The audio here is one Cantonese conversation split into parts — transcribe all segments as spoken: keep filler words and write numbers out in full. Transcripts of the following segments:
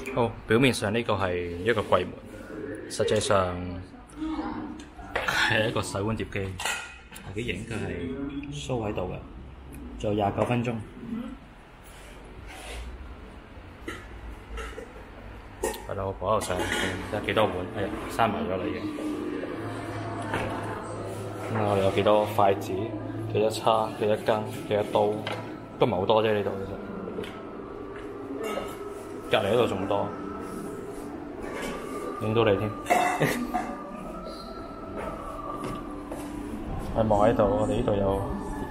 好，表面上呢個係一個櫃門，實際上係一個洗碗碟機。我幾型，佢係 show 喺度嘅，仲有廿九分鐘。係啦，我擺喺度上，睇下幾多碗？哎呀，閂埋咗啦已經。咁啊，我哋有幾多筷子、幾多叉、幾多羹、幾多刀，都唔係好多啫呢度其實。隔離嗰度仲多，影到你添。我望喺度，我哋呢度有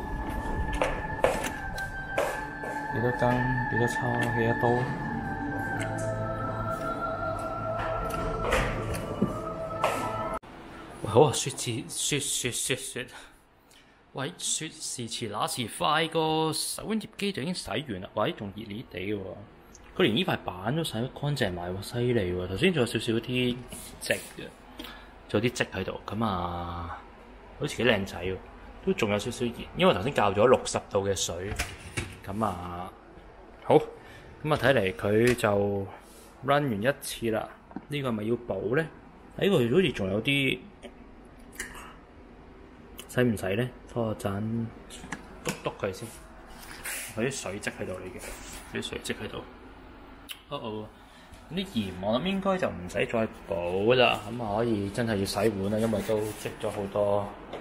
幾多羹、幾多叉、幾多刀。好啊！説時説説説説，喂！説時遲那時快，個洗碗碟機就已經洗完啦。喂，仲熱熱地嘅喎，佢連呢塊板都洗得乾淨埋喎，犀利喎！頭先仲有少少啲漬嘅，仲有啲漬喺度，咁啊，好似幾靚仔喎，都仲有少少熱，因為頭先校咗六十度嘅水，咁啊，好，咁啊睇嚟佢就 run 完一次啦，呢個係咪要補咧？呢個好似仲有啲。使唔使咧？拖個陣篤篤佢先，有啲水漬喺度嚟嘅，有啲水漬喺度。哦哦，啲鹽我諗應該就唔使再補啦，咁啊可以真係要洗碗啦，因為都積咗好多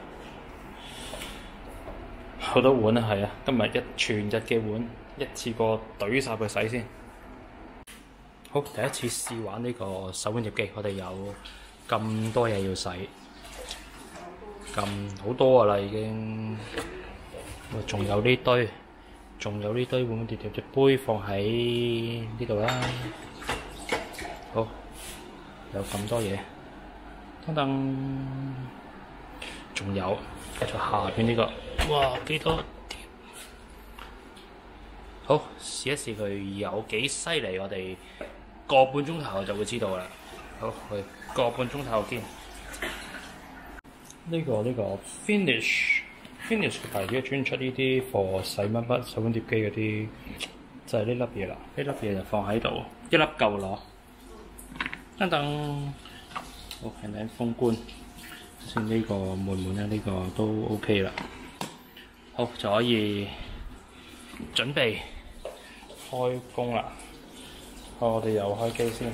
好多碗啊，係啊，今日一全日嘅碗一次過懟晒佢洗先。好，第一次試玩呢個洗碗碟機，我哋有咁多嘢要洗。咁好多噶啦已經，仲有呢堆，仲有呢堆碗碗碟碟隻杯放喺呢度啦。好，有咁多嘢，等等，仲有喺下邊呢個，哇幾多碟！好，試一試佢有幾犀利，我哋個半鐘頭就會知道啦。好，去個半鐘頭見。呢、這個呢、這個 Finish Finish 嘅牌子專出呢啲貨洗乜乜洗碗碟機嗰啲，就係呢粒嘢啦。呢粒嘢就放喺度，一粒夠攞。等等，好輕輕封關，先呢個悶悶咧，呢、這個都 OK 啦。好，就可以準備開工啦。好，我哋又開機先，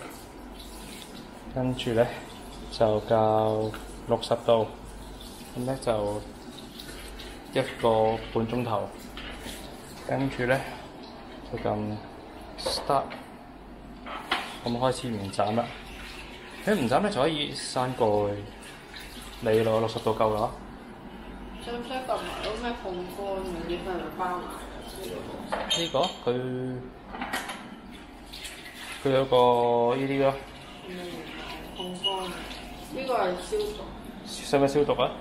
跟住咧就較六十度，咁咧就一個半鐘頭，跟住咧就撳 start，咁開始唔斬啦。你唔斬咧就可以閂蓋，你攞六十度夠啦。 使唔使撳埋嗰咩烘乾嗰啲係咪包埋？ 呢個佢佢有個呢啲咯。 嗯，烘乾，呢個係消毒。 使唔使消毒啊？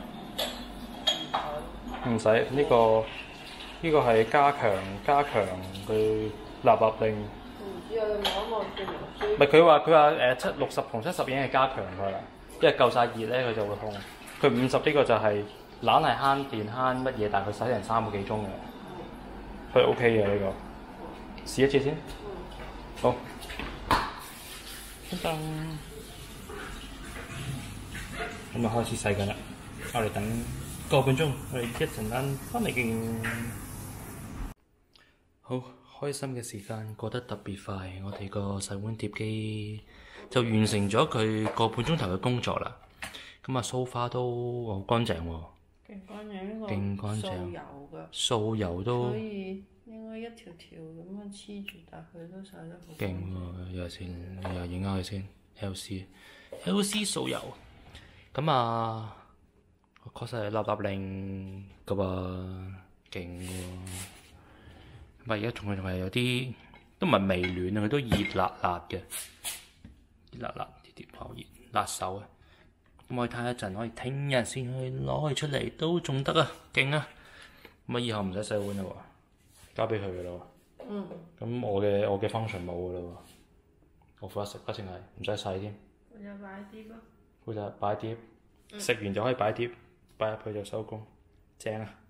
唔使，呢個呢個係加強加強佢立立令。 唔知啊，你望一望先。 唔係佢話佢話誒七六十同七十已經係加強佢啦，因為夠晒熱咧佢就會痛。佢五十呢個就係懶係慳電慳乜嘢，但係佢洗成三個幾鐘嘅，佢 OK 嘅呢個。試一次先。好。噔。咁啊開始洗緊啦，我哋等個半鐘，我哋一陣間翻嚟見。好開心嘅時間過得特別快，我哋個洗碗碟機就完成咗佢個半鐘頭嘅工作啦。咁啊梳花都好乾淨喎， 勁乾淨呢個， 勁乾淨， 掃油㗎， 掃油都所以應該一條條咁樣黐住，但佢都洗得好勁喎。又先又影下佢先 ，L C L C 掃油。咁啊，確實係立立令噶噃，勁喎。咁啊，而家仲係仲係有啲，都唔係微暖啊，佢都熱辣辣嘅，熱辣辣啲碟頭熱辣手啊。咁我哋睇下一陣，可以聽日先去攞佢出嚟，都仲得啊，勁啊！咁啊，以後唔使洗碗啦喎，交俾佢噶啦喎。 嗯。 咁我嘅我嘅 function 冇噶啦喎，我負責食不淨係唔使洗添。 我就擺啲咯。 負責擺碟，食完就可以擺碟，擺入去就收工，正啊！